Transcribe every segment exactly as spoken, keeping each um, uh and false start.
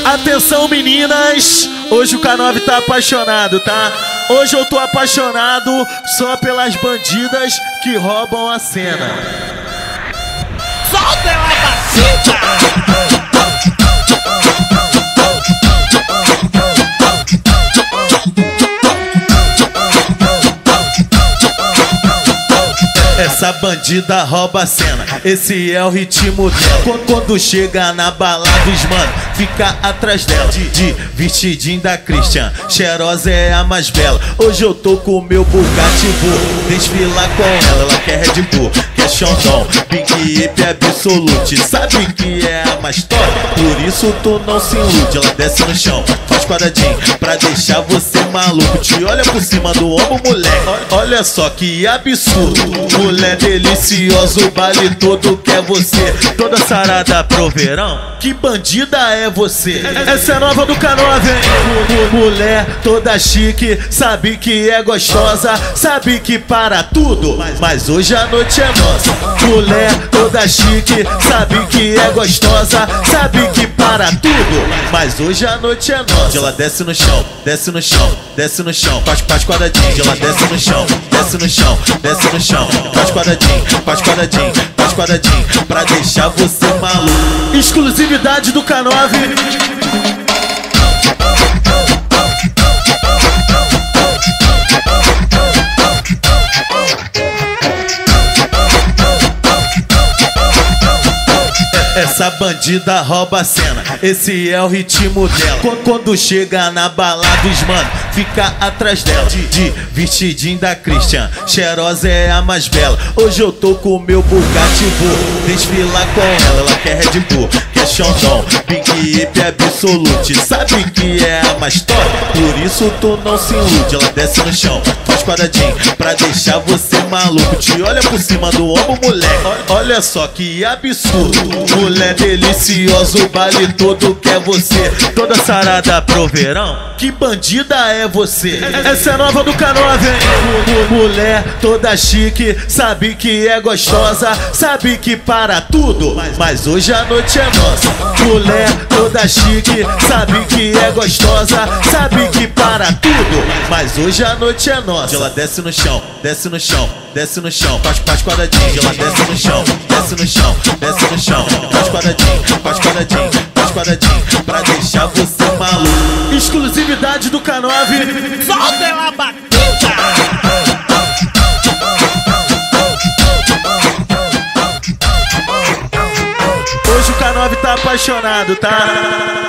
Atenção meninas, hoje o K nove tá apaixonado, tá? Hoje eu tô apaixonado só pelas bandidas que roubam a cena. Solta ela, batida! Essa bandida rouba a cena, esse é o ritmo dela. Quando, quando chega na balada, os mano fica atrás dela. De, de vestidinho da Christian, cheirosa é a mais bela. Hoje eu tô com o meu Bugatti, vou desfilar com ela. Ela quer Red Bull, quer Xandão, Pink Hip Absolute. Sabe que é a mais top, por isso tu não se ilude. Ela desce no chão, faz quadradinho pra deixar você maluco. Te olha por cima do ombro, moleque. Olha só que absurdo, mulher deliciosa, o baile todo quer você. Toda sarada pro verão, que bandida é você? Essa é nova do K nove, hein? Mulher toda chique, sabe que é gostosa, sabe que para tudo, mas hoje a noite é nossa. Mulher toda chique, sabe que é gostosa, sabe que para tudo, mas hoje a noite é nossa. Ela desce no chão, desce no chão, desce no chão, faz, faz quadradinho. Ela desce no chão, desce no chão, desce no chão, faz quadradinho, faz quadradinho, faz quadradinho pra deixar você maluco. Exclusividade do K nove. Essa bandida rouba a cena, esse é o ritmo dela. Quando, quando chega na balada, os mano fica atrás dela. De, de vestidinho da Christian, cheirosa é a mais bela. Hoje eu tô com o meu Bugatti, vou desfilar com ela. Ela quer Red Bull, quer Xandão, Pink Hip Absolute. Sabe que é a mais top, por isso tu não se ilude. Ela desce no chão, faz quadradinho pra deixar você maluco. Te olha por cima do ombro, moleque. Olha só que absurdo, mulher deliciosa, o baile todo quer você. Toda sarada pro verão, que bandida é você? Essa é nova do K nove, hein? Mulher toda chique, sabe que é gostosa, sabe que para tudo, mas hoje a noite é nossa. Mulher toda chique, sabe que é gostosa, sabe que para tudo, mas hoje a noite é nossa. Ela desce no chão, desce no chão, desce no chão, faz, faz quadradinho. Ela desce no chão, desce no chão, desce no chão, faz quadradinho, faz quadradinho, faz quadradinho pra deixar você maluco. Exclusividade do K nove. Solta ela, batida! Hoje o K nove tá apaixonado, tá?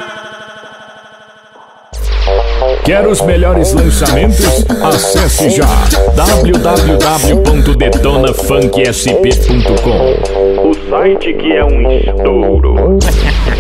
Quer os melhores lançamentos? Acesse já w w w ponto detona funk s p ponto com, o site que é um estouro.